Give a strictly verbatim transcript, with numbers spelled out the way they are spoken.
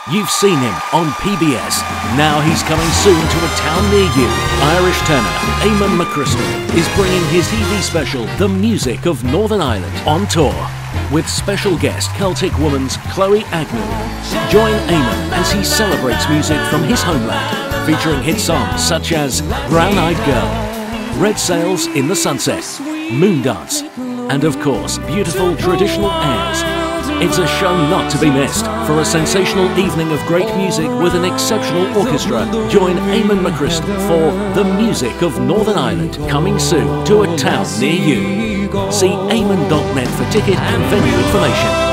You've seen him on P B S. Now he's coming soon to a town near you. Irish tenor Eamonn McCrystal is bringing his T V special, The Music of Northern Ireland, on tour with special guest Celtic woman's Chloe Agnew. Join Eamonn as he celebrates music from his homeland, featuring hit songs such as Brown Eyed Girl, Red Sails in the Sunset, Moondance, and of course, beautiful traditional airs. It's a show not to be missed. For a sensational evening of great music with an exceptional orchestra, join Eamonn McCrystal for The Music of Northern Ireland, coming soon to a town near you. See eamonn dot net for ticket and venue information.